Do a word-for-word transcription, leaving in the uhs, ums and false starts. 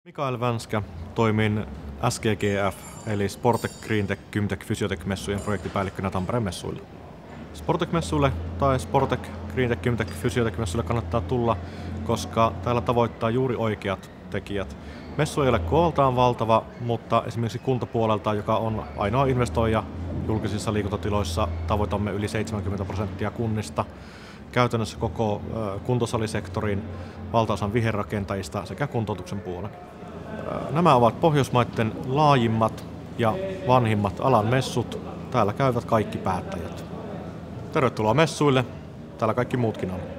Mikael Vänskä, toimin S G G F eli Sportec, Greentech, Gymtech, Fysiotech-messujen projektipäällikkönä Tampereen messuilla. Sportec-messuille tai Sportec, Greentech, Gymtech, Fysiotech-messuille kannattaa tulla, koska täällä tavoittaa juuri oikeat tekijät. Messu ei ole kooltaan valtava, mutta esimerkiksi kuntapuolelta, joka on ainoa investoija julkisissa liikuntatiloissa, tavoitamme yli seitsemänkymmentä prosenttia kunnista. Käytännössä koko kuntosalisektorin, valtaosan viherrakentajista sekä kuntoutuksen puolen. Nämä ovat Pohjoismaiden laajimmat ja vanhimmat alan messut. Täällä käyvät kaikki päättäjät. Tervetuloa messuille. Täällä kaikki muutkin on.